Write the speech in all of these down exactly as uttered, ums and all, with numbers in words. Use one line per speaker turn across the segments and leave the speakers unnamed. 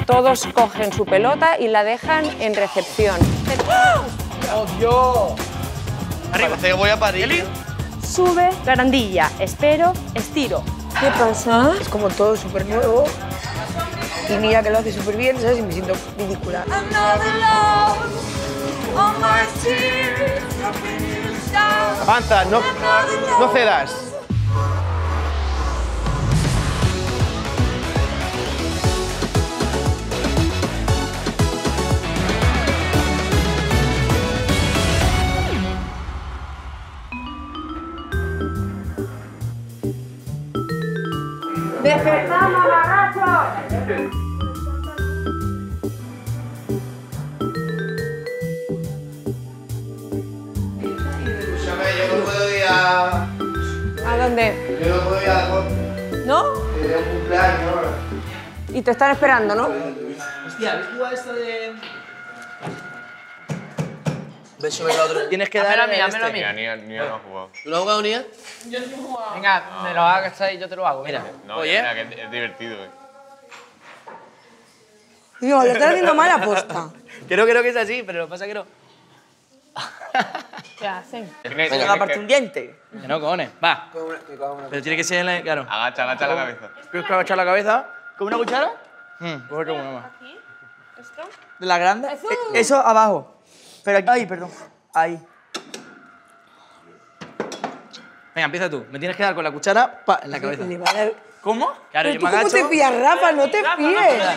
Todos cogen su pelota y la dejan en recepción.
¡Oh, Dios!
Arriba. Parece que voy a parir.
Sube, barandilla, espero, estiro.
¿Qué pasa? Es como todo súper nuevo. Y mira que lo hace súper bien, ¿sabes? Y me siento ridícula.
Avanza, no, no cedas.
¡Despertamos, barrachos!
Escúchame, yo no puedo ir a...
¿A dónde?
Yo no puedo ir a...
¿No?
Es un cumpleaños ahora.
Y te están esperando, ¿no?
Hostia, ¿habéis jugado esto de...? ¿Ves sobre el otro? Tienes que dar
a mí,
en
házmelo a
este.
mí. Nia, Nia no ha jugado.
¿Tú lo has jugado, Nia?
Yo no he jugado.
Venga, me lo hagas ahí, yo te lo hago.
Mira,
No,
oye.
mira, que es, es divertido, eh.
Digo, le estás haciendo mala aposta.
Creo, creo que es así, pero lo que pasa es que no.
¿Qué hacen?
Tienes-
Venga,
tienes
aparte
que-
un diente. Que no, cojones. Va. Pero tiene que ser en la... Claro.
Agacha, agacha la cabeza.
¿Quieres agachar la cabeza? ¿Con una cuchara? Hmm, coge una más.
¿De la grande? Eh, Eso abajo. Pero aquí... Ay, perdón. Ahí.
Venga, empieza tú. Me tienes que dar con la cuchara pa, en la cabeza.
Le va a dar-
¿Cómo?
Claro,
¿Pero
yo
tú
me
cómo
agacho.
te fías, Rafa? No te fíes.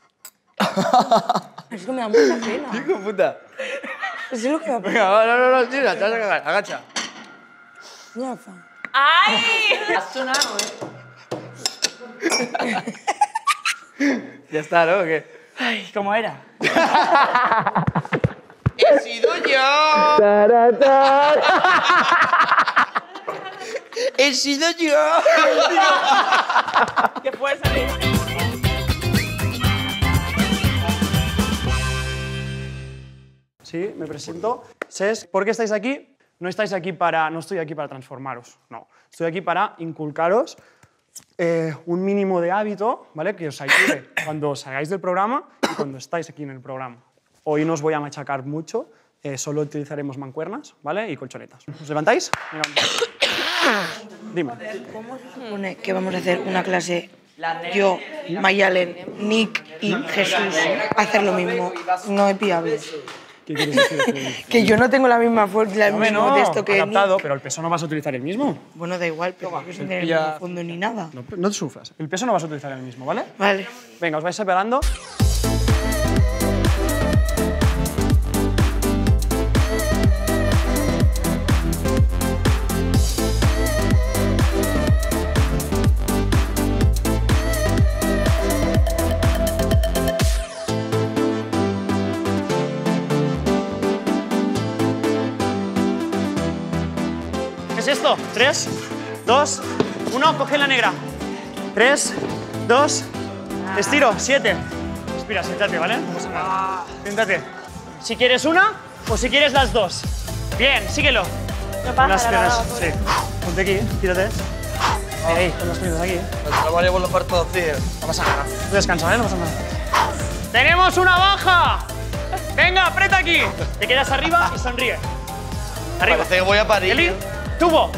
Es que me da mucha pena.
Hijo de puta.
Eso es lo que va a pasar.
Venga, va, no, no, no, tira, te vas a cagar. Agacha.
Rafa.
¡Ay!
Has sonado, ¿eh?
Ya está, ¿no? ¿O qué?
Ay, ¿cómo era?
¡He sido yo!
¡He sido yo!
¿Qué puede salir?
Sí, me presento. Ses, ¿por qué estáis aquí? No estáis aquí para, no estoy aquí para transformaros, no. Estoy aquí para inculcaros eh, un mínimo de hábito, ¿vale? Que os ayude cuando salgáis del programa y cuando estáis aquí en el programa. Hoy no os voy a machacar mucho, eh, solo utilizaremos mancuernas, ¿vale? Y colchonetas. ¿Os levantáis? Venga. Dime.
¿Cómo se supone que vamos a hacer una clase yo, Mayalen, Nick y Jesús a hacer lo mismo? No es viable.
¿Qué quieres decir?
Que yo no tengo la misma fuerza, el
Hombre,
mismo
no,
texto que
adaptado,
Nick.
pero el peso no vas a utilizar el mismo.
Bueno, da igual, pero yo sin tener el
Ya-
mismo fondo ni nada.
No, no te sufras. El peso no vas a utilizar el mismo, ¿vale?
Vale.
Venga, os vais separando. ¿Qué es esto? Tres, dos, uno, coge la negra. Tres, dos, estiro, siete. Respira, siéntate, ¿vale? No pasa nada. Siéntate. Si quieres una o si quieres las dos. Bien, síguelo.
No
Con las
pasa
piernas,
nada.
sí. Ponte aquí, tírate. Ahí, con las piernas aquí.
No vaya por los partos, tío.
No pasa nada. Tú descansa, ¿vale? No pasa nada. ¡Tenemos una baja! Venga, aprieta aquí. Te quedas arriba y sonríe. Arriba.
Parece que voy a parir.
Eli, tubo.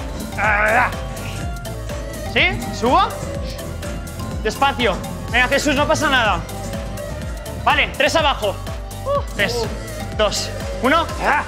¿Sí? ¿Subo? Despacio. Venga, Jesús, no pasa nada. Vale, tres abajo. Tres, dos, uno. ¡Ah!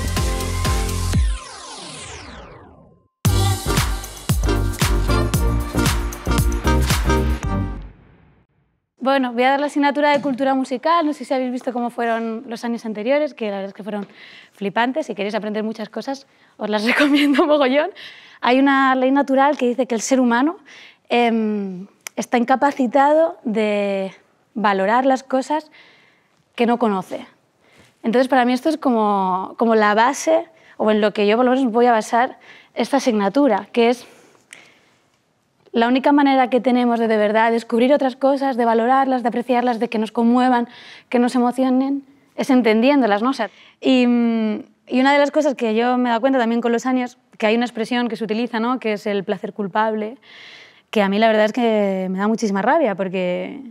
Bueno, voy a dar la asignatura de cultura musical. No sé si habéis visto cómo fueron los años anteriores, que la verdad es que fueron flipantes. Si queréis aprender muchas cosas, os las recomiendo mogollón. Hay una ley natural que dice que el ser humano eh, está incapacitado de valorar las cosas que no conoce. Entonces, para mí esto es como, como la base, o en lo que yo por lo menos voy a basar esta asignatura, que es la única manera que tenemos de de verdad descubrir otras cosas, de valorarlas, de apreciarlas, de que nos conmuevan, que nos emocionen, es entendiéndolas, ¿no? O sea, y, y una de las cosas que yo me he dado cuenta también con los años, que hay una expresión que se utiliza, ¿no? Que es el placer culpable, que a mí la verdad es que me da muchísima rabia, porque,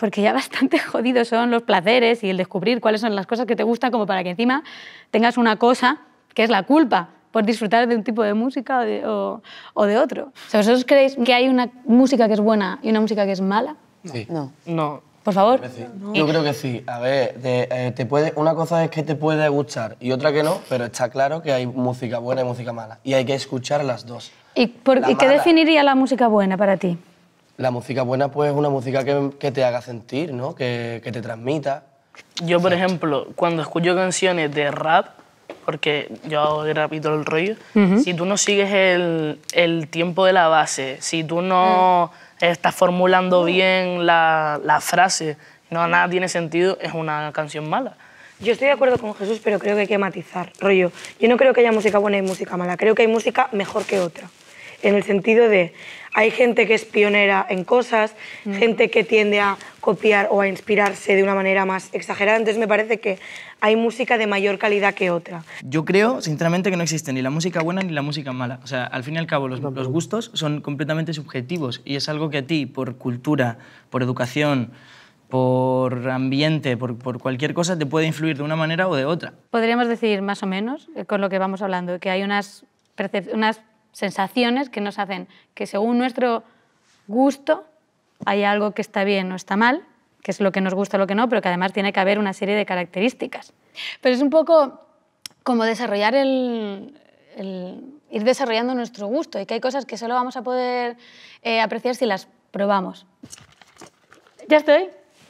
porque ya bastante jodidos son los placeres y el descubrir cuáles son las cosas que te gustan, como para que encima tengas una cosa que es la culpa por disfrutar de un tipo de música o de, o, o de otro. O sea, ¿vosotros creéis que hay una música que es buena y una música que es mala?
Sí.
No.
No.
Por favor.
No. Yo creo que sí. A ver, de, eh, te puede, una cosa es que te puede gustar y otra que no, pero está claro que hay música buena y música mala. Y hay que escuchar las dos.
¿Y, por, ¿y qué definiría la música buena para ti?
La música buena pues es una música que, que te haga sentir, ¿no? Que, que te transmita.
Yo, por ejemplo, cuando escucho canciones de rap, porque yo hago rap y todo el rollo, uh-huh. si tú no sigues el, el tiempo de la base, si tú no uh. estás formulando bien la, la frase, no, nada tiene sentido, es una canción mala.
Yo estoy de acuerdo con Jesús, pero creo que hay que matizar, rollo. Yo no creo que haya música buena y música mala, creo que hay música mejor que otra. En el sentido de, hay gente que es pionera en cosas, mm. gente que tiende a copiar o a inspirarse de una manera más exagerada, entonces me parece que hay música de mayor calidad que otra.
Yo creo, sinceramente, que no existe ni la música buena ni la música mala. O sea, al fin y al cabo, los, los gustos son completamente subjetivos y es algo que a ti, por cultura, por educación, por ambiente, por, por cualquier cosa, te puede influir de una manera o de otra.
Podríamos decir, más o menos, con lo que vamos hablando, que hay unas, unas sensaciones que nos hacen que según nuestro gusto hay algo que está bien o está mal, que es lo que nos gusta o lo que no, pero que además tiene que haber una serie de características. Pero es un poco como desarrollar el, el ir desarrollando nuestro gusto y que hay cosas que solo vamos a poder eh, apreciar si las probamos. ¿Ya estoy?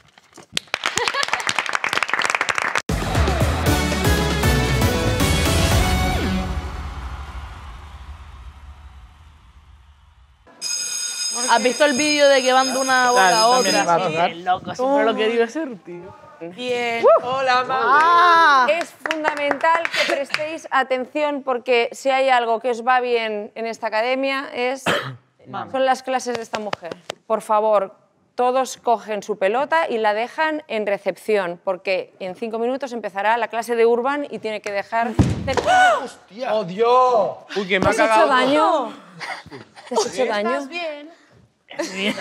¿Has visto el vídeo de que van de una boca a otra?
Sí,
es loco, siempre lo que digo hacer, tío.
Bien.
Uh,
Hola, mamá.
Ah.
Es fundamental que prestéis atención porque si hay algo que os va bien en esta academia es, son las clases de esta mujer. Por favor, todos cogen su pelota y la dejan en recepción porque en cinco minutos empezará la clase de Urban y tiene que dejar...
¡Hostia! ¡Oh, Dios! Uy, que me
¿Te
ha
has hecho
cagado.
daño? ¿Te has hecho daño?
¿Estás bien?
Bien.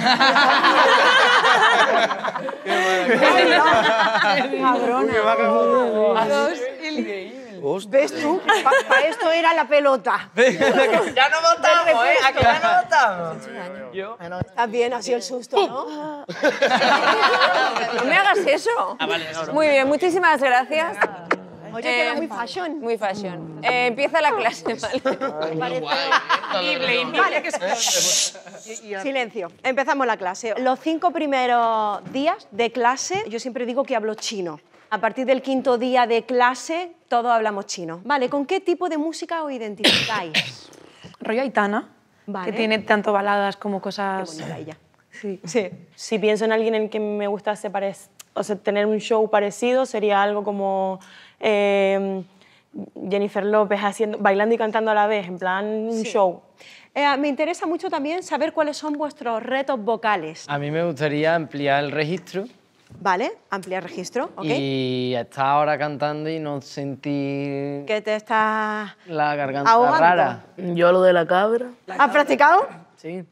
Cabrona.
¿Ves tú? Para pa esto era la pelota.
Ya no votamos, ¿eh? ¿A que ya no votamos?
Yo. Bueno, estás bien, ha sido el susto, ¿no?
No me hagas eso.
Ah, vale, no, no.
Muy bien, muchísimas gracias.
Oye, queda muy fashion.
Muy fashion. Eh, empieza la clase, ¿vale?
Vale. Silencio. Empezamos la clase. Los cinco primeros días de clase, yo siempre digo que hablo chino. A partir del quinto día de clase, todos hablamos chino. Vale, ¿con qué tipo de música os identificáis?
Rollo Aitana,
Vale.
que tiene tanto baladas como cosas...
Qué bonita ella.
Sí. Sí. Si pienso en alguien en el que me gustase parec- o sea, tener un show parecido, sería algo como eh, Jennifer López haciendo, bailando y cantando a la vez, en plan un
Sí.
show.
Eh, me interesa mucho también saber cuáles son vuestros retos vocales.
A mí me gustaría ampliar el registro.
Vale, ampliar registro, ¿ok?
Y estar ahora cantando y no sentir
Que te estás
la garganta
ahogando.
rara.
Yo lo de la cabra.
¿Has practicado?
Sí.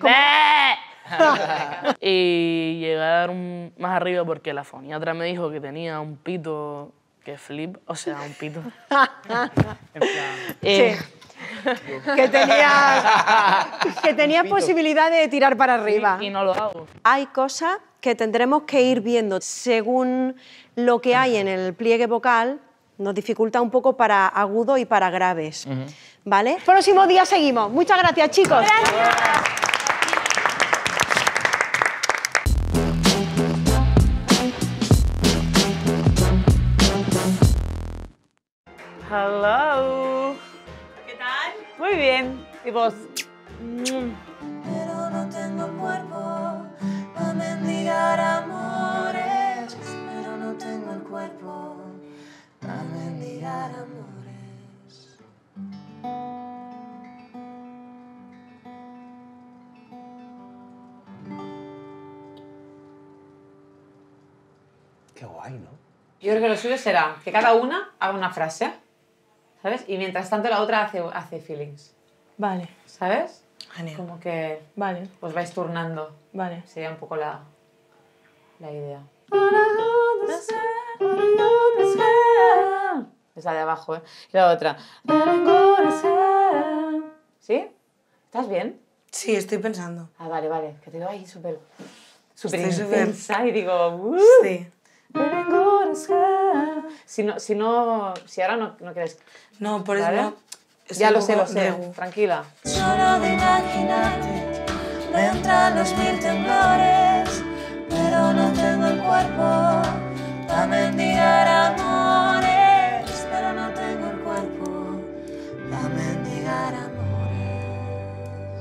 Y llegar un- más arriba porque la foniatra me dijo que tenía un pito que flip, o sea, un pito. En plan, eh,
Sí. Que tenías, que tenías posibilidad de tirar para arriba.
y, y no lo hago.
Hay cosas que tendremos que ir viendo según lo que hay en el pliegue vocal, nos dificulta un poco para agudo y para graves. ¿Vale? Próximo día seguimos. Muchas gracias, chicos.
Hello. ¿Qué tal? Muy bien. ¿Y vos?
Pero no tengo cuerpo para mendigar amores. Pero no tengo el cuerpo para mendigar amores.
Qué guay, ¿no?
Yo creo que lo suyo será que cada una haga una frase, ¿sabes? Y mientras tanto la otra hace, hace feelings.
Vale.
¿Sabes?
Genial.
Como que
Vale.
os vais turnando.
Vale.
Sería un poco la... la idea. Es la de abajo, ¿eh? Y la otra. ¿Sí? ¿Estás bien?
Sí, estoy pensando.
Ah, vale, vale. Que te veo ahí súper... Súper
Estoy súper-
intensa y digo... Uh,
Sí.
Si no, si no... Si ahora no, no quieres...
No, por eso
¿vale?
no. Es
Ya
un
lo sé,
poco
lo sé.
regu.
Tranquila.
Solo de imaginarte me entran los mil temblores, pero no tengo el cuerpo para mendigar amores, pero no tengo el cuerpo para mendigar amores.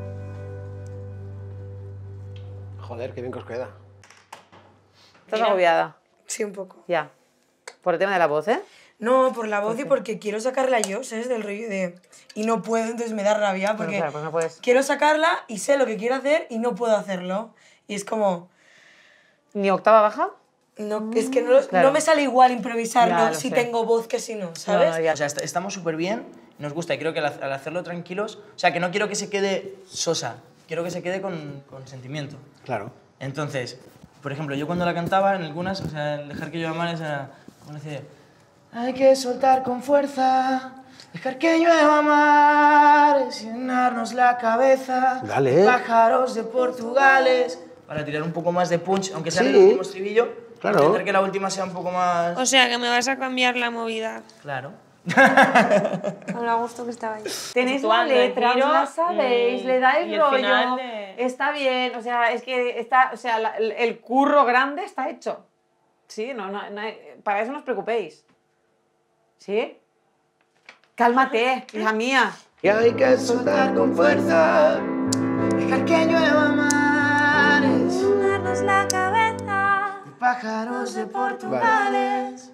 Joder, qué bien que os queda.
¿Estás agobiada?
Sí, un poco.
Ya. Por el tema de la voz, ¿eh?
No, por la voz y porque quiero sacarla yo, ¿sabes? Del rollo de... Y no puedo, entonces me da rabia porque
claro, pues no puedes.
quiero sacarla y sé lo que quiero hacer y no puedo hacerlo. Y es como...
¿Ni octava baja?
No, es que no,
Claro.
no me sale igual improvisarlo
Ya, lo
si
sé.
tengo voz que si no, ¿sabes?
O sea, est- estamos súper bien, nos gusta y creo que al, al hacerlo tranquilos, o sea, que no quiero que se quede sosa, quiero que se quede con, con sentimiento.
Claro.
Entonces, por ejemplo, yo cuando la cantaba en algunas, o sea, el dejar que yo amara era como decir, hay que soltar con fuerza, dejar que llueva mares, llenarnos la cabeza,
Dale.
de pájaros de Portugales, para tirar un poco más de punch, aunque sea en el
Sí.
último estribillo,
Claro.
intentar que la última sea un poco más...
O sea, que me vas a cambiar la movida.
Claro.
Me ha gustado que estaba ahí.
Tenéis la
Situando el
letra, os
giro,
la sabéis,
mm,
le dais
y el
rollo,
final de-
está bien, o sea, es que está, o sea, la- el, el curro grande está hecho. Sí, no, no, no hay- para eso no os preocupéis. ¿Sí? Cálmate, hija mía.
Y hay que soltar con fuerza,
dejar que llueva mares,
llenarnos la cabeza,
de pájaros de Portugales.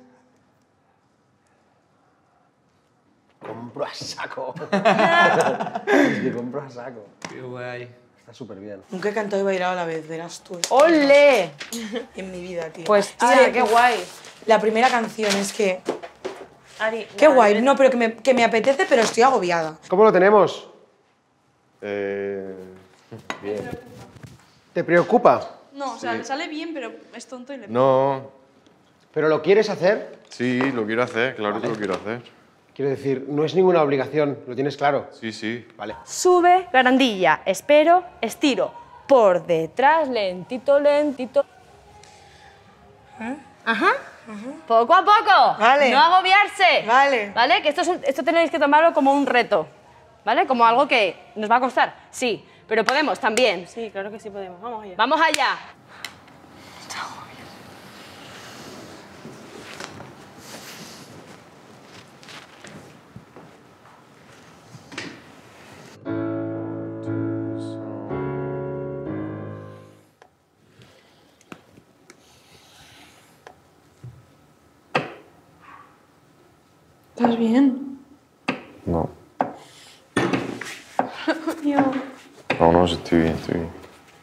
compro a saco. Es que compro a saco.
Qué guay.
Está súper bien.
Nunca he cantado y bailado a la vez, verás tú.
¡Ole!
En mi vida, tío.
Pues, tía,
Sí,
qué guay.
La primera canción es que...
Ari,
Qué guay, no, pero que me, que me apetece, pero estoy agobiada.
¿Cómo lo tenemos?
Eh, bien.
¿Te preocupa?
No, o sea, le sale bien, pero es tonto y le...
No.
¿Pero lo quieres hacer?
Sí, lo quiero hacer, claro que lo quiero hacer.
Quiero decir, no es ninguna obligación, ¿lo tienes claro?
Sí, sí.
Vale.
Sube, barandilla, espero, estiro. Por detrás, lentito, lentito.
Ajá. Poco a poco.
Vale.
No agobiarse.
Vale.
¿Vale? Que esto, es un- esto tenéis que tomarlo como un reto. ¿Vale? Como algo que nos va a costar. Sí, pero podemos también.
Sí, claro que sí podemos. Vamos allá.
Vamos allá.
¿Estás bien?
No.
Yo...
No, no, estoy bien, estoy bien.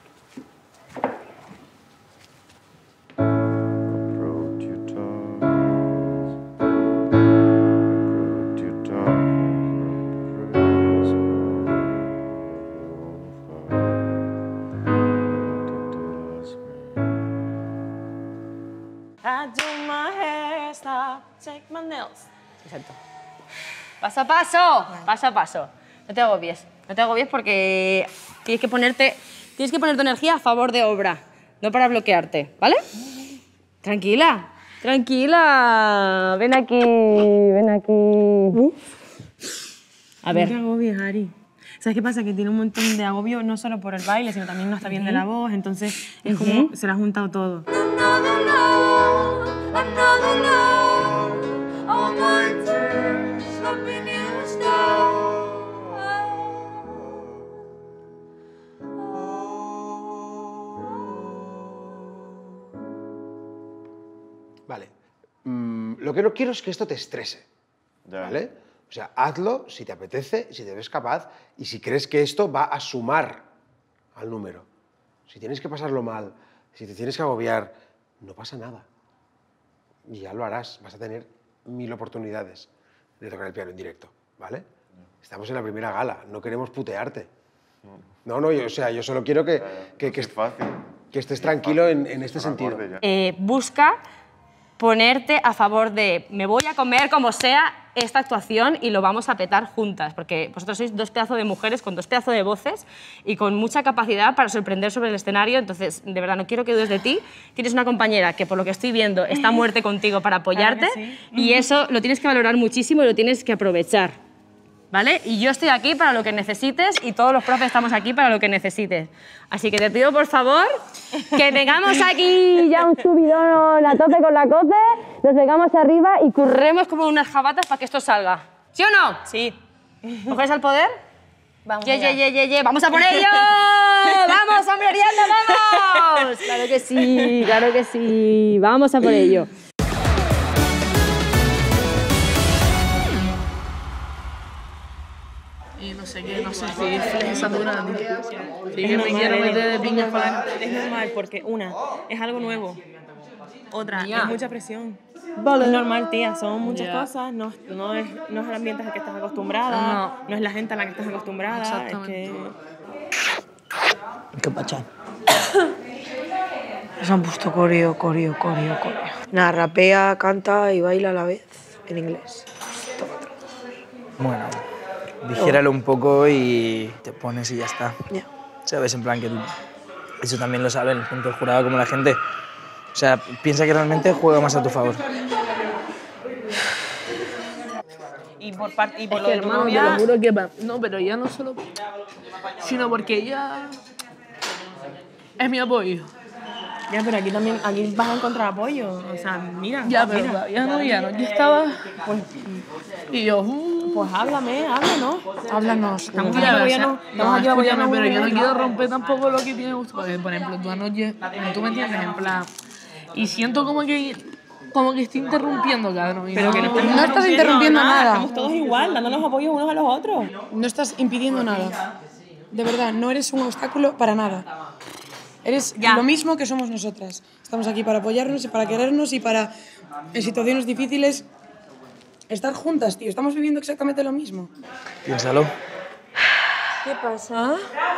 I do my hair, stop, take my nails.
Exacto. Paso a paso, paso a paso. No te agobies, no te agobies porque tienes que ponerte, tienes que poner tu energía a favor de obra, no para bloquearte, ¿vale? Tranquila, tranquila. Ven aquí, ven aquí. A ver.
No te agobies, Ari. ¿Sabes qué pasa? Que tiene un montón de agobio, no solo por el baile, sino también no está bien de la voz, entonces es como se le ha juntado todo.
another no, another no. All my tears up in your snow.
Vale. Mm, lo que no quiero es que esto te estrese. ¿Vale? O sea, hazlo si te apetece, si te ves capaz y si crees que esto va a sumar al número. Si tienes que pasarlo mal, si te tienes que agobiar, no pasa nada. Y ya lo harás. Vas a tener mil oportunidades de tocar el piano en directo. ¿Vale? Estamos en la primera gala. No queremos putearte. No, no, yo, o sea, yo solo quiero que... que, que, que estés tranquilo en, en este sentido.
Eh, busca ponerte a favor de me voy a comer como sea esta actuación y lo vamos a petar juntas, porque vosotros sois dos pedazos de mujeres con dos pedazos de voces y con mucha capacidad para sorprender sobre el escenario, entonces, de verdad, no quiero que dudes de ti. Tienes una compañera que, por lo que estoy viendo, está a muerte contigo para apoyarte,
Claro que sí.
y eso lo tienes que valorar muchísimo y lo tienes que aprovechar. ¿Vale? Y yo estoy aquí para lo que necesites y todos los profes estamos aquí para lo que necesites. Así que te pido, por favor, que tengamos aquí ya un subidón a tope con la cope, nos vengamos arriba y curremos como unas jabatas para que esto salga. ¿Sí o no?
Sí.
¿Mujeres al poder?
Vamos
Ye,
allá.
ye, ye, ye, ye. ¡Vamos a por ello! ¡Vamos, hombre, Ariadna, vamos! Claro que sí, claro que sí. Vamos a por ello.
Y no sé qué, no sé si es flexisatura. Sí,
Es
que me
normal,
quiero
Eli.
meter de piñas para...
Es normal, porque una, es algo nuevo. Otra,
Ya.
es mucha presión.
Vale.
Es normal, tía, son muchas
Ya.
cosas, no, no, es, no es el ambiente al que estás acostumbrada,
No.
no, es la gente a la que estás acostumbrada, es
Exactamente.
que...
¿Qué pacha? Se han puesto coreo, coreo, coreo, coreo. Nada, rapea, canta y baila a la vez en inglés.
Bueno, digéralo un poco y te pones y ya está.
Ya.
¿Sabes? En plan que tú... Eso también lo saben, tanto el jurado como la gente. O sea, piensa que realmente juega más a tu favor.
Y por, parte y por
Es
lo
que,
de tu
hermano, te
novia...
lo juro que... va- No, pero ya no solo... Sino porque ella... Es mi apoyo.
Ya, pero aquí también aquí vas a encontrar apoyo. O sea, mira.
Ya, pero
mira.
todavía no, ya no. Yo estaba...
Pues,
y yo... mm,
pues háblame, háblanos.
Háblanos.
Estamos
Tía,
aquí
o sea,
apoyando- estamos
no,
aquí apoyando
escúchame, pero
un
yo no
momento.
quiero romper tampoco lo que tiene gusto. Porque, por ejemplo, tú anoche... Tú me entiendes, en plan... Y siento como que... Como que estoy interrumpiendo, cabrón. y
Pero que no, estás
No estás interrumpiendo nada.
Estamos todos igual, dándonos apoyo unos a los otros.
No estás impidiendo nada. De verdad, no eres un obstáculo para nada. Eres lo mismo que somos nosotras. Estamos aquí para apoyarnos y para querernos y para, en situaciones difíciles, estar juntas, tío. Estamos viviendo exactamente lo mismo.
Piénsalo.
¿Qué pasa?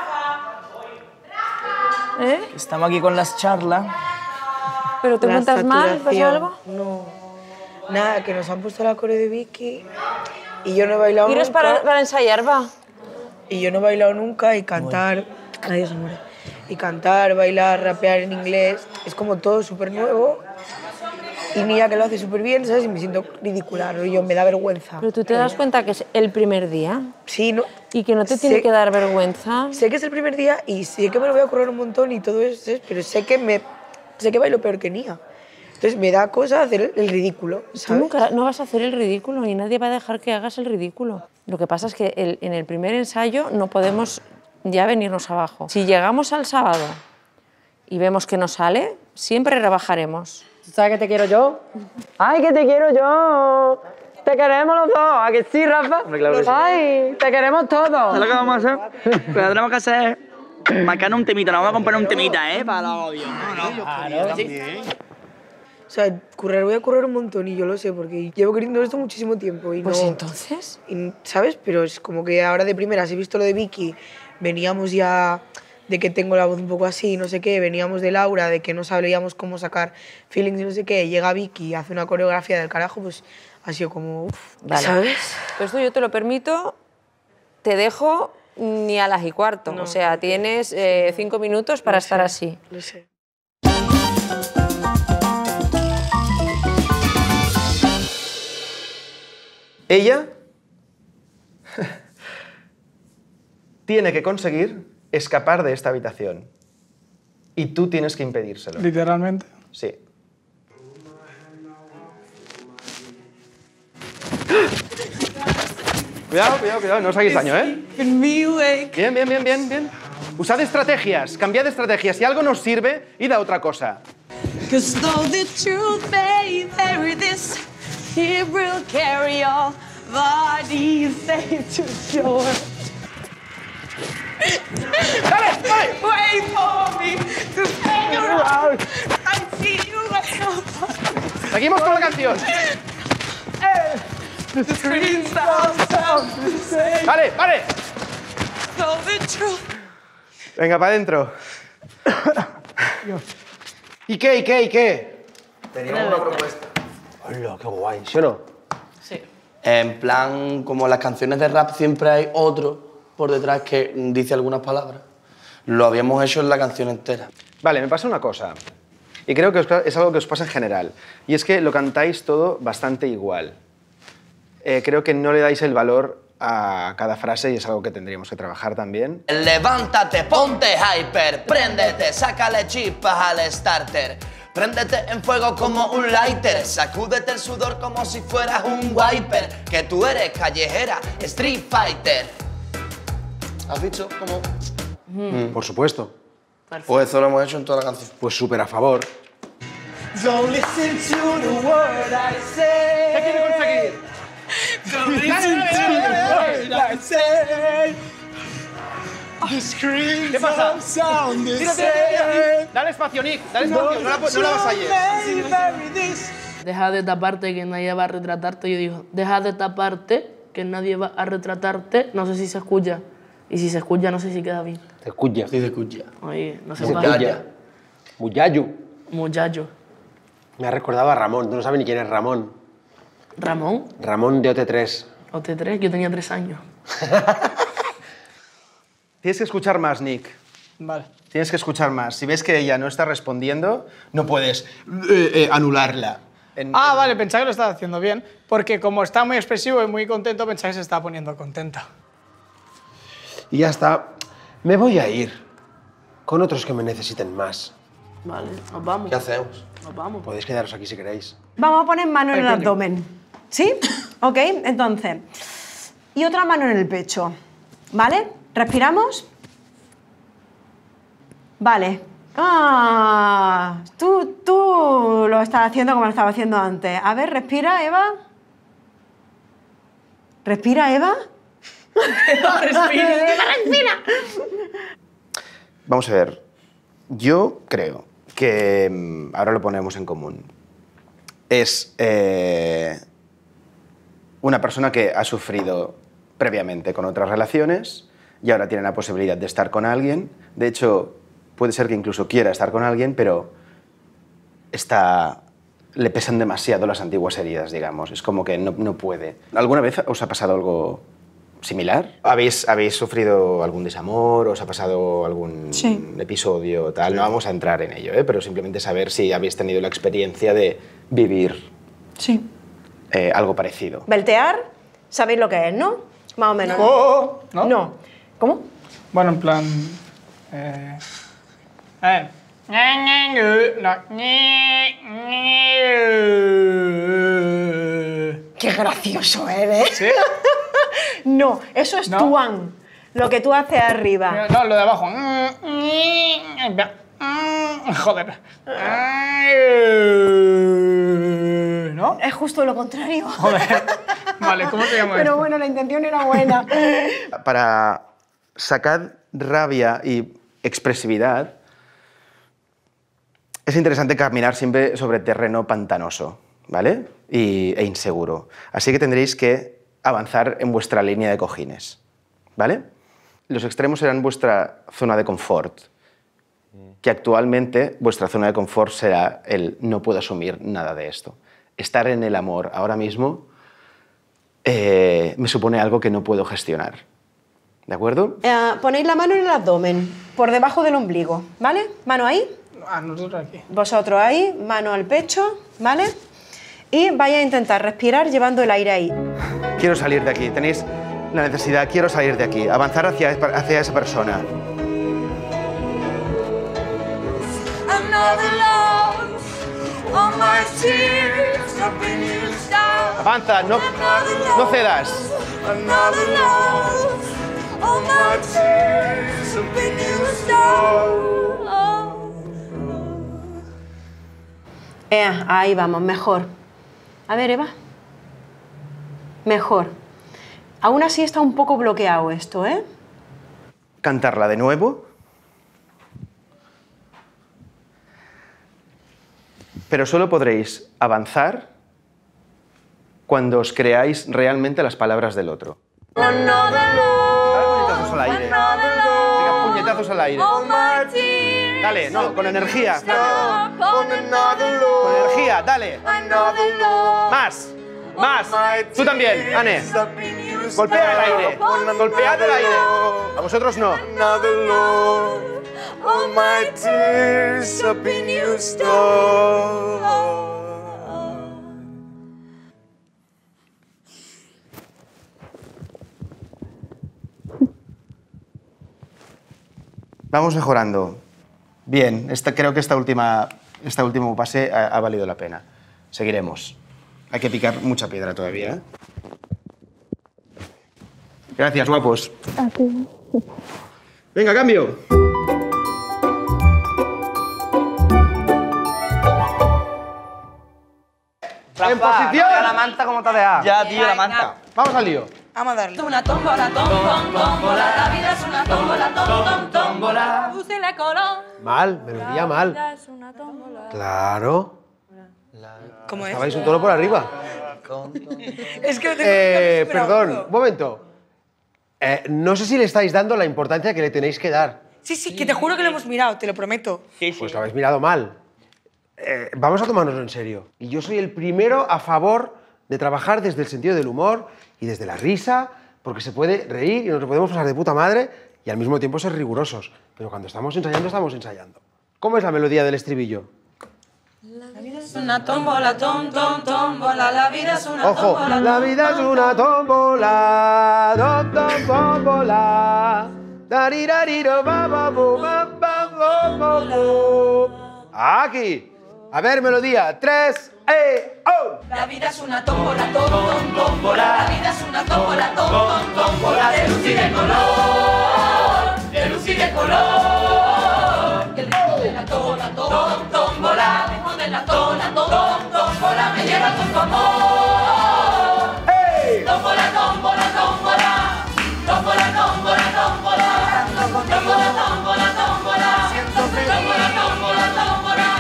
¿Eh?
Estamos aquí con las charlas.
¿Pero te
La
encuentras mal? ¿Pasa
saturación.
algo?
No. Nada, que nos han puesto la coreo de Vicky y yo no he bailado
¿Iros
nunca.
para, para ensayar, va?
Y yo no he bailado nunca y cantar... Nadie se muere. Y cantar, bailar, rapear en inglés, es como todo súper nuevo. Y Nia que lo hace súper bien, ¿sabes? Y me siento ridícula, yo me da vergüenza.
Pero tú te das cuenta que es el primer día.
Sí, ¿no?
Y que no te tiene
Sé-
que dar vergüenza.
Sé que es el primer día y sé que me lo voy a currar un montón y todo eso, ¿sabes? Pero sé que, me, sé que bailo peor que Nia. Entonces me da cosa hacer el ridículo,
Tú
¿sabes?
nunca no vas a hacer el ridículo y nadie va a dejar que hagas el ridículo. Lo que pasa es que el- en el primer ensayo no podemos ya venirnos abajo. Si llegamos al sábado y vemos que no sale, siempre rebajaremos.
¿Sabes que te quiero yo? ¡Ay, que te quiero yo! ¡Te queremos los dos! ¿A que sí, Rafa?
Hombre, claro que sí.
¡Ay, te queremos todos!
¿Sabes lo que vamos a hacer? Lo que tenemos que hacer es marcarnos un temita. Nos vamos a componer un temita, ¿eh? Para los audios. No, no. Claro, sí.
O sea, currar, voy a currar un montón y yo lo sé porque llevo queriendo esto muchísimo tiempo y
Pues
no...
entonces...
y, ¿sabes? Pero es como que ahora de primeras he visto lo de Vicky, veníamos ya de que tengo la voz un poco así, no sé qué, veníamos de Laura, de que no sabíamos cómo sacar feelings y no sé qué, llega Vicky y hace una coreografía del carajo, pues ha sido como, uff,
Vale.
¿sabes?
Pues esto yo te lo permito, te dejo ni a las y cuarto.
No.
O sea, tienes eh, cinco minutos para
Lo
estar
sé,
así.
Lo sé.
Ella tiene que conseguir escapar de esta habitación. Y tú tienes que impedírselo.
Literalmente.
Sí. Cuidado, cuidado, cuidado, no os hagáis daño, ¿eh? Bien, bien, bien, bien, bien. Usad estrategias, cambiad estrategias. Si algo nos sirve, id a otra cosa.
Cause though the truth may vary, this it will carry your body safe to shore.
Dale, dale.
Wait for me to figure out. I see you at
Seguimos con la canción.
the screen sound sounds the same.
Vale, vale.
Though the truth.
Venga, para adentro.
¿Y qué, y qué, y qué?
Teníamos una propuesta.
Hola, qué guay, ¿sí o no?
Sí.
En plan, como las canciones de rap siempre hay otro por detrás que dice algunas palabras. Lo habíamos hecho en la canción entera.
Vale, me pasa una cosa. Y creo que os- es algo que os pasa en general. Y es que lo cantáis todo bastante igual. Eh, creo que no le dais el valor a cada frase y es algo que tendríamos que trabajar también.
Levántate, ponte hyper, préndete, sácale chispas al starter. Préndete en fuego como un lighter, sacúdete el sudor como si fueras un wiper, que tú eres callejera, street fighter.
¿Has visto cómo...?
Mm, por supuesto.
Pues eso lo hemos hecho en toda la canción.
Pues súper a favor.
Don't listen to the word I say.
¿Qué quiere conseguir?
Don't listen to the word I say. The screams
¿Qué pasa?
don't sound the
Tira, tira,
same.
tira. Dale espacio, Nick. Dale espacio. No la, no la vasalles.
Deja de taparte que nadie va a retratarte. Yo digo, deja de taparte que nadie va a retratarte. No sé si se escucha. Y si se escucha, no sé si queda bien.
Se escucha.
Sí, se escucha.
Oye, no se
Se
puede.
escucha. Muyayo.
Muchacho.
Me ha recordado a Ramón. Tú no sabes ni quién es Ramón.
¿Ramón?
Ramón de O T tres.
O T tres, yo tenía tres años.
Tienes que escuchar más, Nick.
Vale.
Tienes que escuchar más. Si ves que ella no está respondiendo, no puedes eh, eh, anularla. En-
Ah, vale, pensaba que lo estaba haciendo bien, porque como está muy expresivo y muy contento, pensaba que se estaba poniendo contenta.
Y ya está. Me voy a ir con otros que me necesiten más.
Vale, nos vamos.
¿Qué hacemos?
Nos vamos.
Podéis quedaros aquí si queréis.
Vamos a poner mano en el
Ay, coño.
abdomen. ¿Sí? Ok, entonces. Y otra mano en el pecho. ¿Vale? ¿Respiramos? Vale. Ah, tú, tú lo estás haciendo como lo estaba haciendo antes. A ver, respira, Eva. ¿Respira, Eva?
Respira.
¡Respira!
Vamos a ver. Yo creo que mm, ahora lo ponemos en común. Es eh, una persona que ha sufrido previamente con otras relaciones y ahora tiene la posibilidad de estar con alguien. De hecho, puede ser que incluso quiera estar con alguien, pero está, le pesan demasiado las antiguas heridas, digamos. Es como que no, no puede. ¿Alguna vez os ha pasado algo similar? ¿Habéis, ¿Habéis sufrido algún desamor? ¿Os ha pasado algún
Sí.
episodio tal? No vamos a entrar en ello, ¿eh? Pero simplemente saber si habéis tenido la experiencia de vivir
Sí.
eh, algo parecido.
Beltear, sabéis lo que es, ¿no? Más o menos.
Oh, ¿no?
No. ¿Cómo?
Bueno, en plan... Eh... Eh.
¡Qué gracioso eres!
¿Sí?
No, eso es
¿No?
tuan. Lo que tú haces arriba.
No, lo de abajo. Joder. ¿No?
Es justo lo contrario.
Joder. Vale, ¿cómo te llamo
Pero
esto?
bueno, la intención era buena.
Para sacar rabia y expresividad, es interesante caminar siempre sobre terreno pantanoso, ¿vale? Y, e inseguro. Así que tendréis que avanzar en vuestra línea de cojines, ¿vale? Los extremos serán vuestra zona de confort, que actualmente vuestra zona de confort será el no puedo asumir nada de esto. Estar en el amor ahora mismo eh, me supone algo que no puedo gestionar, ¿de acuerdo?
Eh, ponéis la mano en el abdomen, por debajo del ombligo, ¿vale? Mano ahí,
Ah, nosotros aquí.
vosotros ahí, mano al pecho, ¿vale? Y vais a intentar respirar llevando el aire ahí.
Quiero salir de aquí, tenéis la necesidad, quiero salir de aquí, avanzar hacia, hacia esa persona.
Another love, all my tears have been used up.
Avanza, no, no cedas.
Another love, all my tears have been used up.
Eh, ahí vamos, mejor. A ver, Eva. Mejor. Aún así está un poco bloqueado esto, ¿eh?
Cantarla de nuevo. Pero solo podréis avanzar cuando os creáis realmente las palabras del otro.
Another love,
Puñetazos al aire.
another love,
Venga, puñetazos al aire.
all my tears
Dale, no, con energía. Con energía, dale. Más, más. Tú también, Anne. Golpea el aire. Golpead el aire. A vosotros no.
All my tears up in your store.
Vamos mejorando. Bien, esta, creo que esta última, este último pase ha, ha valido la pena. Seguiremos. Hay que picar mucha piedra todavía, ¿eh? Gracias, guapos. Venga, cambio. En posición.
La manta, ¿cómo te ha dejado?
Ya, tío, la manta. Vamos al lío.
Vamos a darle. Una tómbola, tom, tom, tómbola. La vida es una tómbola, tom, tom, tómbola. Búsquele color.
Mal, melodía mal. Claro.
¿Cómo es?
Estabais un tono por arriba.
Es que...
Eh, perdón, un momento. Eh, no sé si le estáis dando la importancia que le tenéis que dar.
Sí, sí, que te juro que lo hemos mirado, te lo prometo.
Pues lo habéis mirado mal. Eh, vamos a tomárnoslo en serio. Y yo soy el primero a favor de trabajar desde el sentido del humor y desde la risa, porque se puede reír y nos lo podemos pasar de puta madre y al mismo tiempo ser rigurosos. Pero cuando estamos ensayando, estamos ensayando. ¿Cómo es la melodía del estribillo?
La vida es una tómbola, tom, tom, tómbola. La vida es una
Ojo,
tómbola.
la vida es una tómbola, tom, tom, tómbola. Darirariro, ba, ba, bu, ba, ba, bu, ba, bu. Aquí. A ver, melodía. Tres, eh, oh.
La vida es una tómbola, tom, tom, tómbola. La vida es una tómbola, tom, tom, tómbola. De luz y de color, de luz y de color. El ritmo de la tona, tom, tómbola. El ritmo de la tona, tom, tómbola. Me lleva con tu amor.
¡Hey!
Tómbola, tómbola, tómbola. Tómbola, tómbola, tómbola. Tómbola, tómbola, tómbola. Siento feliz. Tómbola, tómbola, tómbola.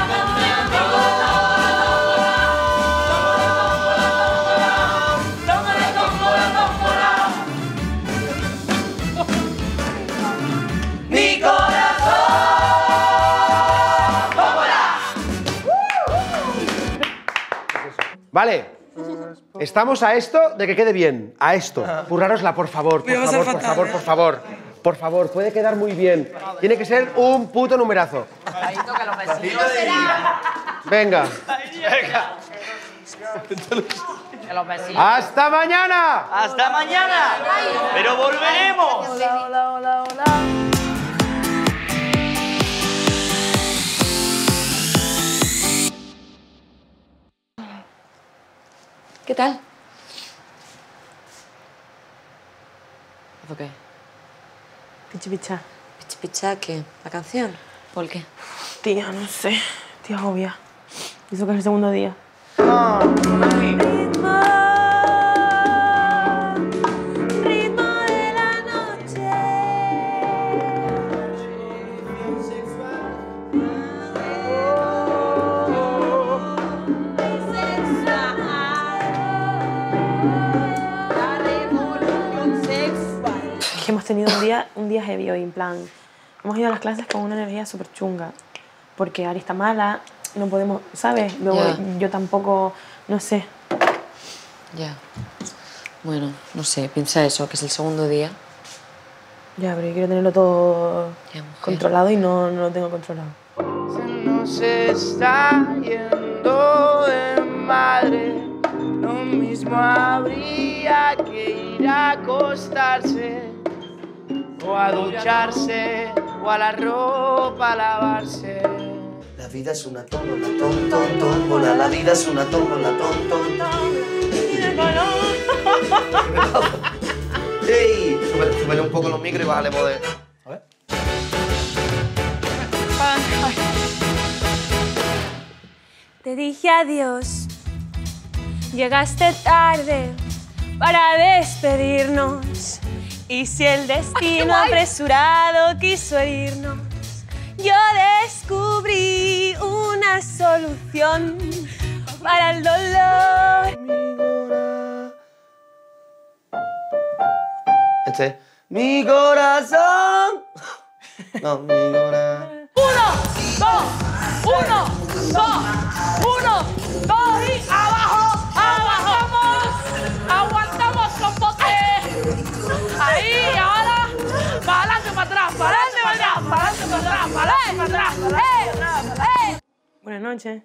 Mi corazón, tómbola.
Vale. Estamos a esto de que quede bien. A esto. Currárosla, por favor, por
Vamos a
favor, por
fatal,
favor,
¿eh?
por favor. Por favor, puede quedar muy bien. Tiene que ser un puto numerazo. Venga. ¡Hasta mañana!
¡Hasta mañana! ¡Pero volveremos!
Hola, hola, hola, hola.
¿Qué tal?
¿Por qué?
Pichi picha.
¿Pichi picha qué? ¿La canción? ¿Por qué?
Tía, no sé. Tía, agobia. Y eso que es el segundo día. Es que hemos tenido un día, un día heavy hoy, en plan... Hemos ido a las clases con una energía súper chunga. Porque Ari está mala, no podemos... ¿Sabes? Yo,
Ya.
yo tampoco... No sé.
Ya. Bueno, no sé, piensa eso, que es el segundo día.
Ya, pero yo quiero tenerlo todo
Ya, mujer.
controlado y no, no lo tengo controlado.
Se nos está yendo de madre. Lo mismo habría que ir a acostarse, o a ducharse, o a la ropa a lavarse.
La vida es una tómbola, tom, tom, tómbola. La vida es una tómbola, tom, tom, tom. ¡Ey! Súbele, súbele un poco los micros y bájale poder. A ver.
Te dije adiós, llegaste tarde para despedirnos. Y si el destino apresurado quiso herirnos, yo descubrí una solución para el dolor.
Este. Mi corazón. No, mi corazón.
¡Uno!
dos, uno, dos, uno, dos y abajo, abajo. Aguantamos con bote. Ahí, ahora, para adelante, para atrás, para adelante, para atrás, para adelante, para atrás, para adelante, para atrás, para atrás. ¡Eh! ¡Eh!
Buenas noches.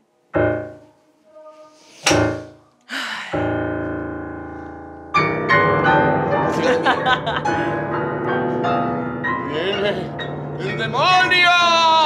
¡Viene el demonio!